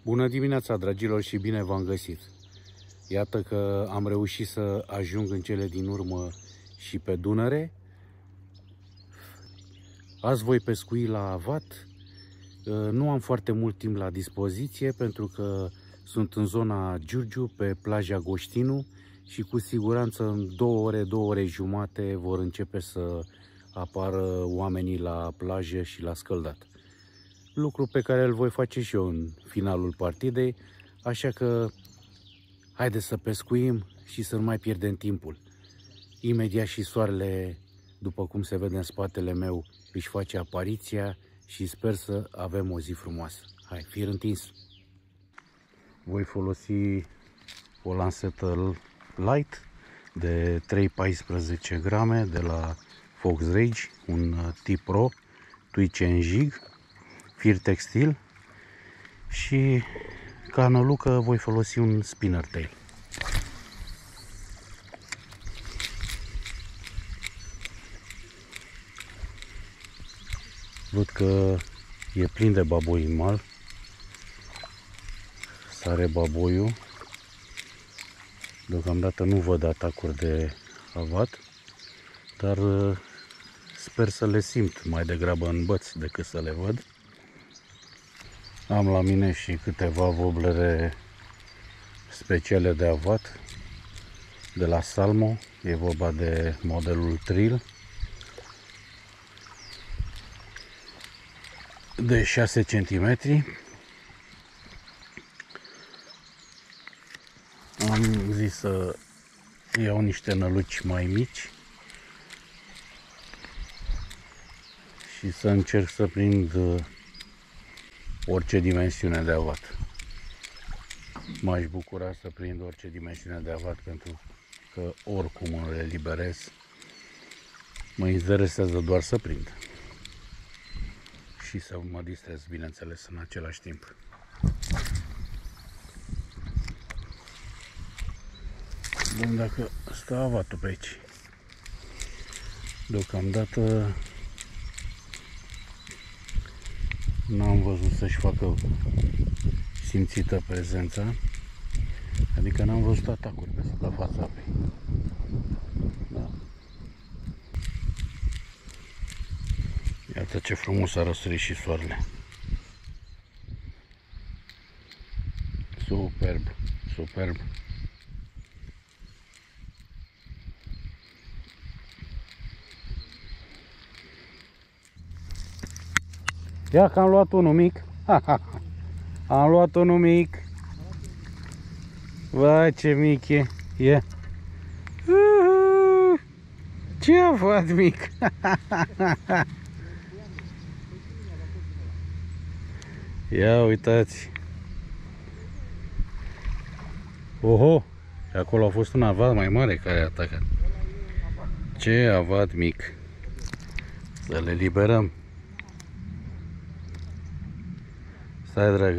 Bună dimineața, dragilor, și bine v-am găsit! Iată că am reușit să ajung în cele din urmă și pe Dunăre. Azi voi pescui la avat. Nu am foarte mult timp la dispoziție pentru că sunt în zona Giurgiu, pe plaja Goștinu, și cu siguranță în 2 ore, 2 ore jumate vor începe să apară oamenii la plajă și la scăldat. Lucru pe care îl voi face și eu în finalul partidei, așa că haideți să pescuim și să nu mai pierdem timpul. Imediat și soarele, după cum se vede în spatele meu, își face apariția și sper să avem o zi frumoasă. Hai, fir întins! Voi folosi o lansetă light de 3-14 grame de la Fox Rage, un tip Pro, Twitch and Jig, fir textil, și ca nălucă voi folosi un spinner tail. Văd că e plin de baboi în mal. Sare baboiul. Deocamdată nu văd atacuri de avat, dar sper să le simt mai degrabă în băți decât să le văd. Am la mine și câteva voblere speciale de avat de la Salmo. E vorba de modelul Trill de 6 cm. Am zis să iau niște năluci mai mici și să încerc să prind orice dimensiune de avat. M-aș bucura să prind orice dimensiune de avat, pentru că oricum îl eliberez. Mă interesează doar să prind și să mă distrez, bineînțeles, în același timp. Vedem dacă stă avatul pe aici. Deocamdată n-am văzut să-și facă simțită prezența, adică n-am văzut atacuri pe suprafața apei. Da. Iată ce frumos a răsărit și soarele. Superb, superb. Ia că am luat unul mic. Am luat unul mic. Vai, ce mic e. Ia. Ce avat mic. Ia uitați. Oho. Și acolo a fost un avat mai mare care a atacat. Ce avat mic. Să le liberăm. Stai, dragă.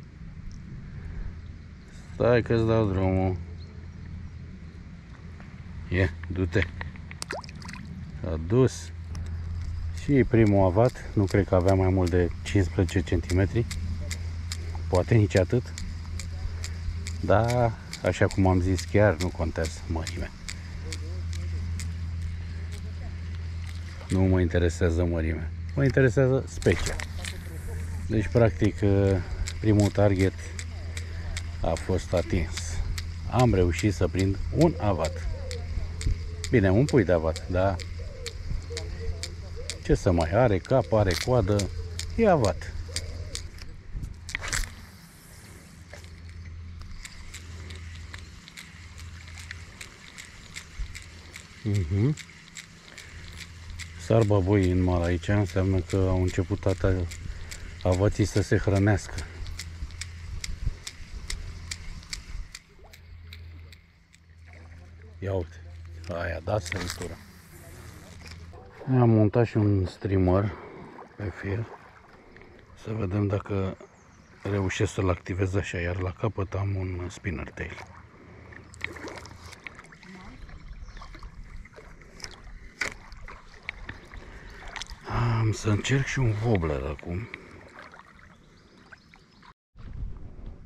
Stai că-ți dau drumul. Ia, du-te. S-a dus. Și primul avat. Nu cred că avea mai mult de 15 cm. Poate nici atât. Dar, așa cum am zis, chiar nu contează mărimea. Nu mă interesează mărimea. Mă interesează specia. Deci, practic, primul target a fost atins. Am reușit să prind un avat. Bine, un pui de avat, dar ce să mai are cap, are coadă, e avat. Sar baboi în mal aici, înseamnă că au început avații să se hrănească. Ia uite, aia a dat săritura. Am montat și un streamer pe fir, să vedem dacă reușesc să-l activez așa, iar la capăt am un spinner tail. Am să încerc și un wobbler acum.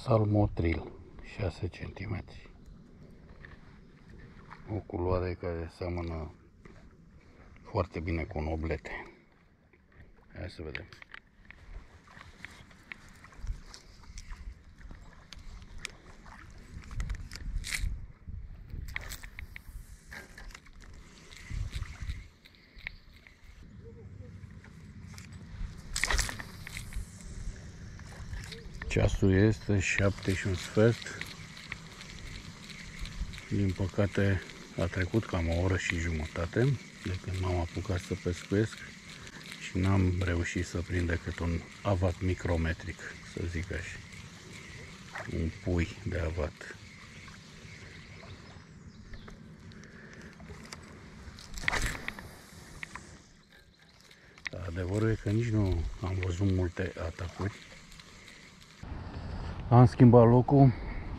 Salmotril, 6 cm. O culoare care seamănă foarte bine cu noblete. Hai să vedem. Ceasul este 7:15. Din păcate a trecut cam o oră și jumătate de când m-am apucat să pescuiesc și n-am reușit să prind decât un avat micrometric, să zic așa. Un pui de avat. Adevărul e că nici nu am văzut multe atacuri. Am schimbat locul.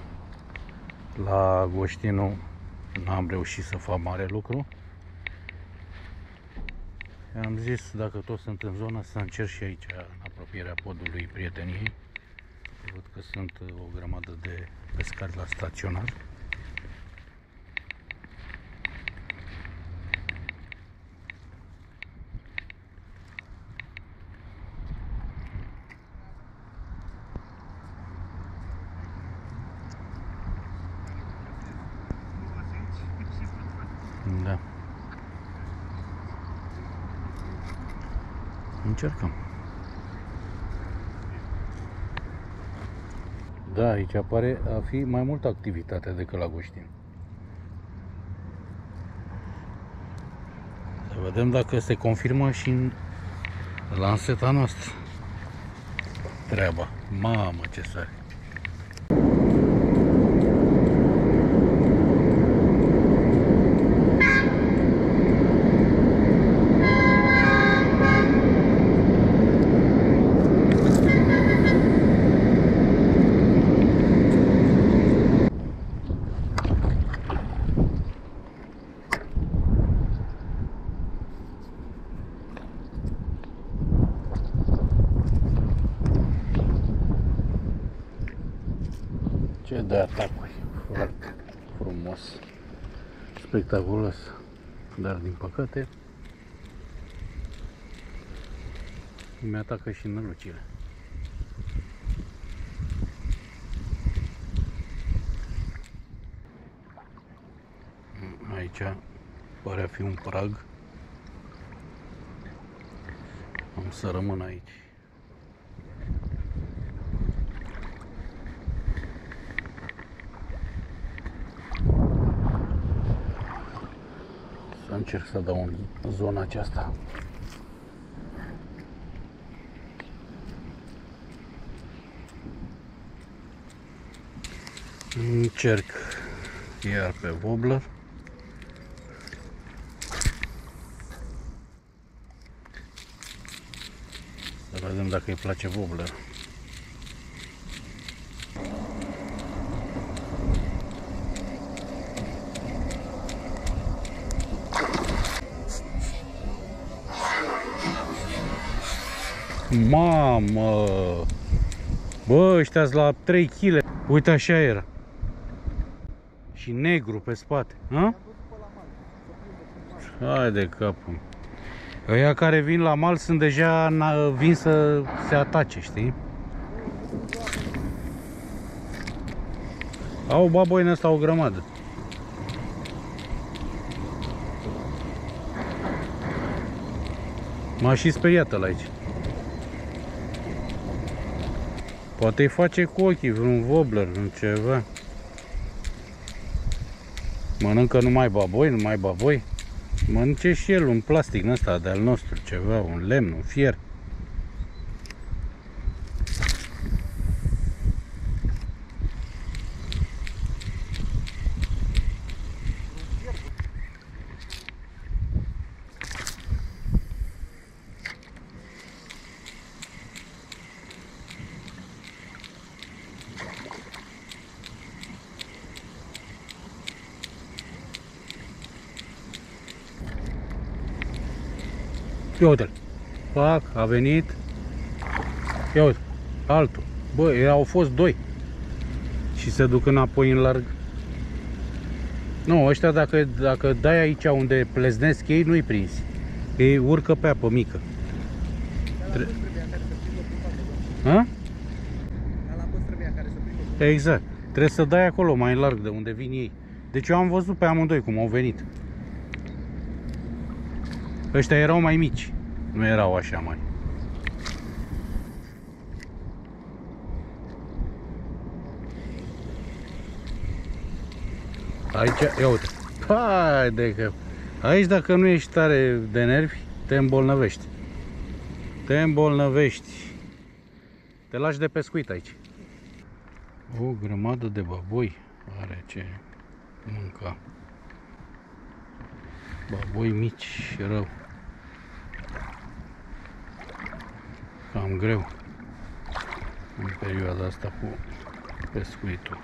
La Agoștinu n-am reușit să fac mare lucru. Am zis, dacă tot sunt în zonă, să încerc și aici, în apropierea podului Prieteniei. Văd că sunt o grămadă de pescari la staționar. Da. Încercăm. Da, aici pare a fi mai multă activitate decât la Agoștin. Să vedem dacă se confirmă și în lanseta noastră treaba. Mamă, ce sare! Ce de atacuri, foarte frumos, spectaculos, dar din păcate mi atacă și nălucile. Aici pare a fi un prag, am să rămân aici. Încerc să dau în zona aceasta. Încerc iar pe wobbler. Să vedem dacă îi place wobbler. Mamă! Bă, ăștia-s la 3 kg. Uite, așa era. Și negru pe spate. Ha? Hai de capul. Ăia care vin la mal sunt deja vin să se atace, știi? Au baboi în ăsta o grămadă. M-a și speriat ăla aici. Poate îi face cu ochii, vreun wobbler, vreun ceva. Mănâncă numai baboi, numai baboi. Mănânce și el un plastic ăsta de-al nostru, ceva, un lemn, un fier. Ia uite-l. Pac, a venit. Ia uite, altul. Bă, au fost doi. și se duc înapoi în larg. Nu, ăștia dacă dai aici unde pleznesc ei, nu-i prinzi. Ei urcă pe apă mică. Exact. Trebuie să dai acolo mai larg de unde vin ei. Deci eu am văzut pe amândoi cum au venit. Ăștia erau mai mici. Nu erau așa mari. Aici, ia uite. Hai de că... Aici dacă nu ești tare de nervi, te îmbolnăvești. Te îmbolnăvești. Te lași de pescuit aici. O grămadă de baboi are ce mânca. Baboi mici, rău. Cam greu în perioada asta cu pescuitul.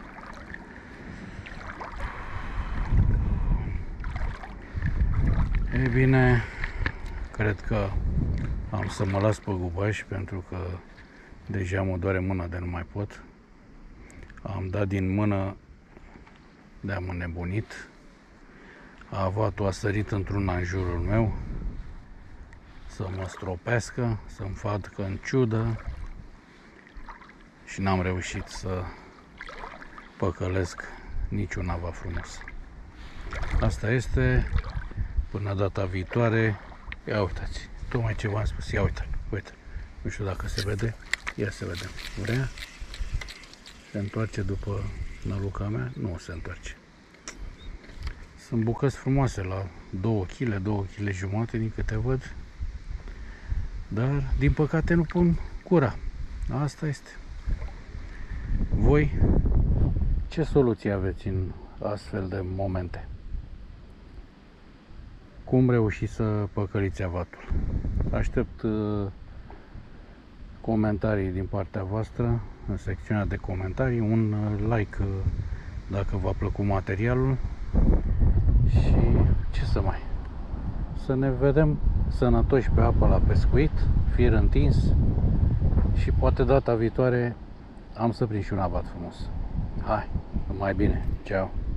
E bine, cred că am să mă las pe gubaș pentru că deja mă doare mâna de nu mai pot. Am dat din mână de-am înnebunit. Avatul a sărit într-una în jurul meu să mă stropească, să-mi facă în ciudă și n-am reușit să păcălesc niciun avat frumos. Asta este, până data viitoare. Ia uitați, tocmai ce v-am spus, ia uite, uite, nu știu dacă se vede, ia să vedem, vrea? Se întoarce după năluca mea? Nu se întoarce. Sunt bucăți frumoase la 2 kg, 2 kg jumate din câte văd. Dar, din păcate, nu pun cura. Asta este. Voi, ce soluție aveți în astfel de momente? Cum reușiți să păcăliți avatul? Aștept comentarii din partea voastră în secțiunea de comentarii, un like dacă v-a plăcut materialul și ce să mai... Să ne vedem sănătoși pe apă la pescuit, fir întins și poate data viitoare am să prind și un avat frumos. Hai, numai bine, ceau!